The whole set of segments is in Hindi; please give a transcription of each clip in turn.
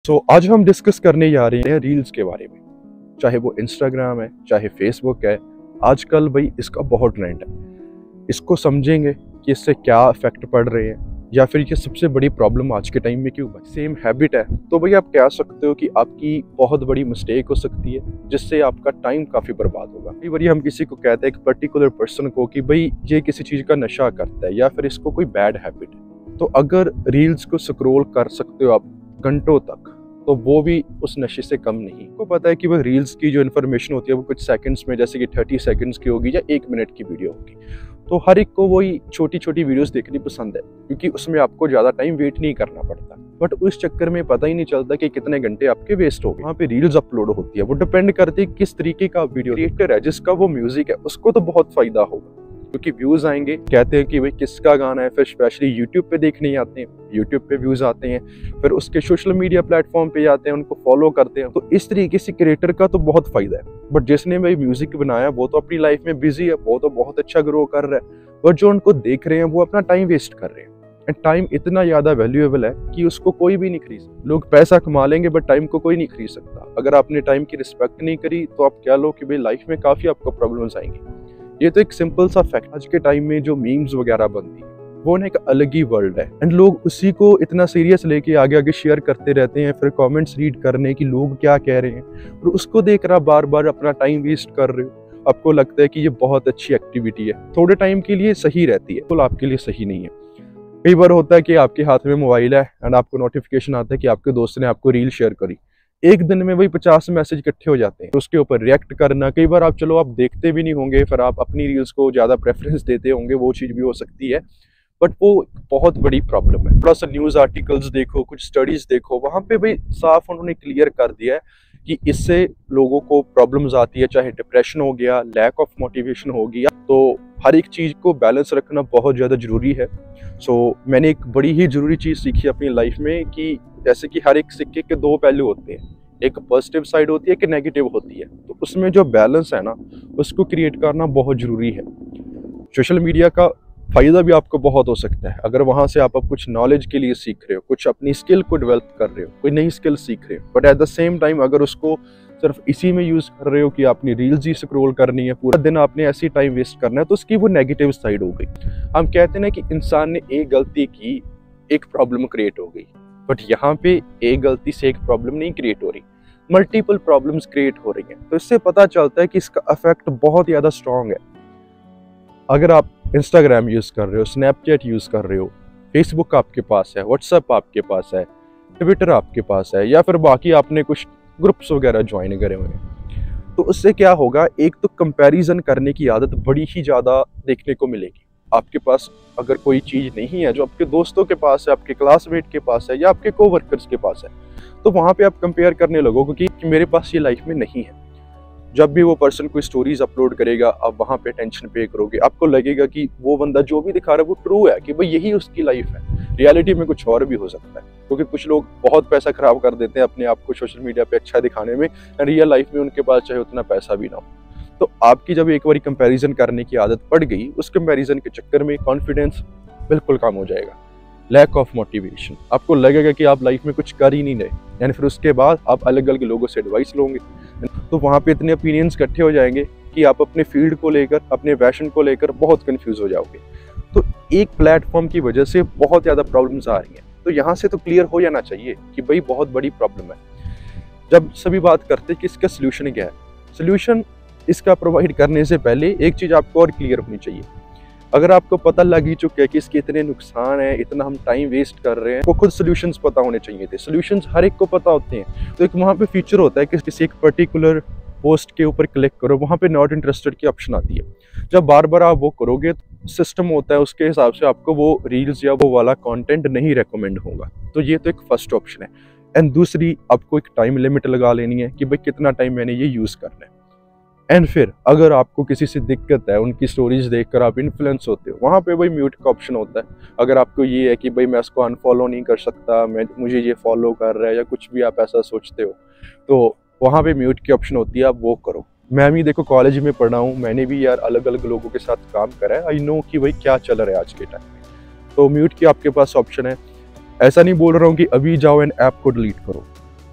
आज हम डिस्कस करने जा रहे हैं रील्स के बारे में। चाहे वो इंस्टाग्राम है, चाहे फेसबुक है, आजकल भाई इसका बहुत ट्रेंड है। इसको समझेंगे कि इससे क्या इफेक्ट पड़ रहे हैं या फिर ये सबसे बड़ी प्रॉब्लम आज के टाइम में क्यों बनी। सेम हैबिट है तो भाई आप कह सकते हो कि आपकी बहुत बड़ी मिस्टेक हो सकती है जिससे आपका टाइम काफ़ी बर्बाद होगा। कई बार हम किसी को कहते हैं एक पर्टिकुलर पर्सन को कि भाई ये किसी चीज़ का नशा करता है या फिर इसको कोई बैड हैबिट है, तो अगर रील्स को स्क्रॉल कर सकते हो आप घंटों तक, तो वो भी उस नशे से कम नहीं। को पता है कि वह रील्स की जो इन्फॉर्मेशन होती है वो कुछ सेकंड्स में, जैसे कि 30 सेकंड्स की होगी या 1 मिनट की वीडियो होगी, तो हर एक को वही छोटी छोटी वीडियोस देखनी पसंद है क्योंकि उसमें आपको ज़्यादा टाइम वेट नहीं करना पड़ता। बट उस चक्कर में पता ही नहीं चलता कि कितने घंटे आपके वेस्ट हो गए। वहाँ पे रील्स अपलोड होती है, वो डिपेंड करती है किस तरीके का वीडियो क्रिएटर है, जिसका वो म्यूजिक है उसको तो बहुत फायदा होगा क्योंकि व्यूज आएंगे। कहते हैं कि भाई किसका गाना है, फिर स्पेशली यूट्यूब पे देखने आते हैं, यूट्यूब पे व्यूज आते हैं, फिर उसके सोशल मीडिया प्लेटफॉर्म पे जाते हैं, उनको फॉलो करते हैं। तो इस तरीके से क्रिएटर का तो बहुत फायदा है। बट जिसने भाई म्यूजिक बनाया वो तो अपनी लाइफ में बिजी है, वो तो बहुत अच्छा ग्रो कर रहा है, बट जो उनको देख रहे हैं वो अपना टाइम वेस्ट कर रहे हैं। एंड टाइम इतना ज्यादा वैल्यूएबल है कि उसको कोई भी नहीं खरीद सकता। लोग पैसा कमा लेंगे बट टाइम को कोई नहीं खरीद सकता। अगर आपने टाइम की रिस्पेक्ट नहीं करी तो आप कह लो कि भाई लाइफ में काफी आपको प्रॉब्लम्स आएंगी। ये तो एक सिंपल सा फैक्ट। आज के टाइम में जो मीम्स वगैरह बनती है वो ना एक अलग ही वर्ल्ड है एंड लोग उसी को इतना सीरियस लेके आगे आगे शेयर करते रहते हैं, फिर कमेंट्स रीड करने की लोग क्या कह रहे हैं, और उसको देख कर आप बार बार अपना टाइम वेस्ट कर रहे हो। आपको लगता है कि ये बहुत अच्छी एक्टिविटी है, थोड़े टाइम के लिए सही रहती है, तो आपके लिए सही नहीं है। कई बार होता है कि आपके हाथ में मोबाइल है एंड आपको नोटिफिकेशन आता है कि आपके दोस्त ने आपको रील शेयर करी। एक दिन में वही 50 मैसेज इकट्ठे हो जाते हैं, तो उसके ऊपर रिएक्ट करना। कई बार आप आप देखते भी नहीं होंगे, फिर आप अपनी रील्स को ज्यादा प्रेफरेंस देते होंगे, वो चीज भी हो सकती है, बट वो बहुत बड़ी प्रॉब्लम है। थोड़ा सा न्यूज आर्टिकल्स देखो, कुछ स्टडीज देखो, वहां पे भाई साफ उन्होंने क्लियर कर दिया है कि इससे लोगों को प्रॉब्लम्स आती है, चाहे डिप्रेशन हो गया, लैक ऑफ मोटिवेशन हो गया। तो हर एक चीज को बैलेंस रखना बहुत ज्यादा जरूरी है। मैंने एक बड़ी ही जरूरी चीज सीखी अपनी लाइफ में कि जैसे कि हर एक सिक्के के दो पहलू होते हैं, एक पॉजिटिव साइड होती है, एक नेगेटिव होती है। तो उसमें जो बैलेंस है ना, उसको क्रिएट करना बहुत जरूरी है। सोशल मीडिया का फायदा भी आपको बहुत हो सकता है अगर वहां से आप कुछ नॉलेज के लिए सीख रहे हो, कुछ अपनी स्किल को डेवलप कर रहे हो, कोई नई स्किल सीख रहे हो। But at the same time अगर उसको सिर्फ इसी में यूज कर रहे हो कि अपनी रील्स ही स्क्रॉल करनी है, पूरा दिन आपने ऐसी टाइम वेस्ट करना है, तो उसकी वो नेगेटिव साइड हो गई। हम कहते हैं ना कि इंसान ने एक गलती की, एक प्रॉब्लम क्रिएट हो गई, बट यहाँ पे एक गलती से एक प्रॉब्लम नहीं क्रिएट हो रही, मल्टीपल प्रॉब्लम्स क्रिएट हो रही हैं। तो इससे पता चलता है कि इसका इफेक्ट बहुत ज्यादा स्ट्रांग है। अगर आप इंस्टाग्राम यूज कर रहे हो, स्नैपचैट यूज कर रहे हो, फेसबुक आपके पास है, व्हाट्सएप आपके पास है, ट्विटर आपके पास है, या फिर बाकी आपने कुछ ग्रुप्स वगैरह ज्वाइन करे हुए हैं, तो उससे क्या होगा, एक तो कंपैरिजन करने की आदत बड़ी ही ज्यादा देखने को मिलेगी। आपके पास अगर कोई चीज नहीं है जो आपके दोस्तों के पास है, आपके क्लासमेट के पास है, या आपके कोवर्कर्स के पास है, तो वहां पे आप कंपेयर करने लगोगे कि मेरे पास ये लाइफ में नहीं है। जब भी वो पर्सन कोई स्टोरीज अपलोड करेगा, आप वहां पे टेंशन पे करोगे, आपको लगेगा कि वो बंदा जो भी दिखा रहा है वो ट्रू है, कि भाई यही उसकी लाइफ है। रियलिटी में कुछ और भी हो सकता है, क्योंकि कुछ लोग बहुत पैसा खराब कर देते हैं अपने आप को सोशल मीडिया पे अच्छा दिखाने में, रियल लाइफ में उनके पास चाहे उतना पैसा भी ना हो। तो आपकी जब एक बार कंपैरिजन करने की आदत पड़ गई, उस कंपैरिजन के चक्कर में कॉन्फिडेंस बिल्कुल कम हो जाएगा, लैक ऑफ मोटिवेशन, आपको लगेगा कि आप लाइफ में कुछ कर ही नहीं रहे, यानी फिर उसके बाद आप अलग अलग लोगों से एडवाइस लोगे, तो वहाँ पे इतने ओपिनियंस इकट्ठे हो जाएंगे कि आप अपने फील्ड को लेकर, अपने पैशन को लेकर बहुत कंफ्यूज हो जाओगे। तो एक प्लेटफॉर्म की वजह से बहुत ज़्यादा प्रॉब्लम्स आ रही हैं, तो यहाँ से तो क्लियर हो जाना चाहिए कि भाई बहुत बड़ी प्रॉब्लम है। जब सभी बात करते हैं कि इसका सोल्यूशन क्या है, सोल्यूशन इसका प्रोवाइड करने से पहले एक चीज़ आपको और क्लियर होनी चाहिए। अगर आपको पता लग ही चुका है कि इसके इतने नुकसान है, इतना हम टाइम वेस्ट कर रहे हैं, तो खुद सॉल्यूशंस पता होने चाहिए थे। सॉल्यूशंस हर एक को पता होते हैं, तो एक वहाँ पे फीचर होता है कि किसी एक पर्टिकुलर पोस्ट के ऊपर क्लिक करो, वहाँ पे नॉट इंटरेस्टेड की ऑप्शन आती है। जब बार बार आप वो करोगे, तो सिस्टम होता है उसके हिसाब से आपको वो रील्स या वो वाला कंटेंट नहीं रेकमेंड होगा। तो ये तो एक फर्स्ट ऑप्शन है। एंड दूसरी, आपको एक टाइम लिमिट लगा लेनी है कि भाई कितना टाइम मैंने ये यूज़ करना है। एंड फिर अगर आपको किसी से दिक्कत है, उनकी स्टोरीज देखकर आप इन्फ्लुएंस होते हो, वहाँ पे भाई म्यूट का ऑप्शन होता है। अगर आपको ये है कि भाई मैं इसको अनफॉलो नहीं कर सकता, मुझे ये फॉलो कर रहा है, या कुछ भी आप ऐसा सोचते हो, तो वहाँ पे म्यूट की ऑप्शन होती है, आप वो करो। मैं भी देखो कॉलेज में पढ़ा हूँ, मैंने भी यार अलग अलग लोगों के साथ काम करा है, आई नो कि भाई क्या चल रहा है आज के टाइम में। तो म्यूट की आपके पास ऑप्शन है। ऐसा नहीं बोल रहा हूँ कि अभी जाओ एंड ऐप को डिलीट करो,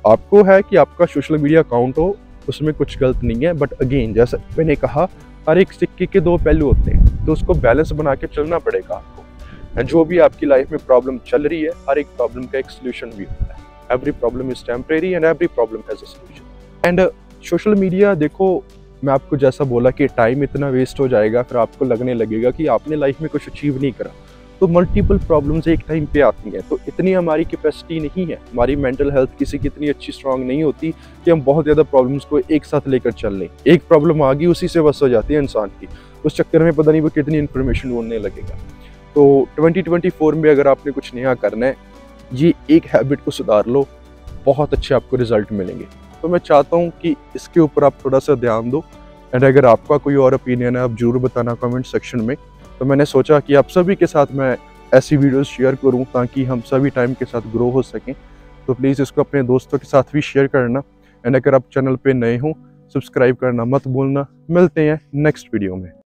आपको है कि आपका सोशल मीडिया अकाउंट हो, उसमें कुछ गलत नहीं है, बट अगेन जैसा मैंने कहा, हर एक सिक्के के दो पहलू होते हैं, तो उसको बैलेंस बना के चलना पड़ेगा आपको। एंड जो भी आपकी लाइफ में प्रॉब्लम चल रही है, हर एक प्रॉब्लम का एक सोल्यूशन भी होता है। Every problem is temporary and every problem has a solution. And social media देखो, मैं आपको जैसा बोला कि टाइम इतना वेस्ट हो जाएगा, फिर आपको लगने लगेगा कि आपने लाइफ में कुछ अचीव नहीं करा, तो मल्टीपल प्रॉब्लम्स एक टाइम पे आती हैं। तो इतनी हमारी कैपेसिटी नहीं है, हमारी मेंटल हेल्थ किसी की इतनी अच्छी स्ट्रांग नहीं होती कि हम बहुत ज़्यादा प्रॉब्लम्स को एक साथ लेकर चल लें। एक प्रॉब्लम आ गई, उसी से बस हो जाती है इंसान की, उस चक्कर में पता नहीं वो कितनी इन्फॉर्मेशन ढूंढने लगेगा। तो 2024 में अगर आपने कुछ नया करना है, ये एक हैबिट को सुधार लो, बहुत अच्छे आपको रिजल्ट मिलेंगे। तो मैं चाहता हूँ कि इसके ऊपर आप थोड़ा सा ध्यान दो। एंड अगर आपका कोई और ओपिनियन है, आप जरूर बताना कमेंट सेक्शन में। तो मैंने सोचा कि आप सभी के साथ मैं ऐसी वीडियोस शेयर करूं ताकि हम सभी टाइम के साथ ग्रो हो सकें। तो प्लीज़ इसको अपने दोस्तों के साथ भी शेयर करना। एंड अगर आप चैनल पे नए हो, सब्सक्राइब करना मत भूलना। मिलते हैं नेक्स्ट वीडियो में।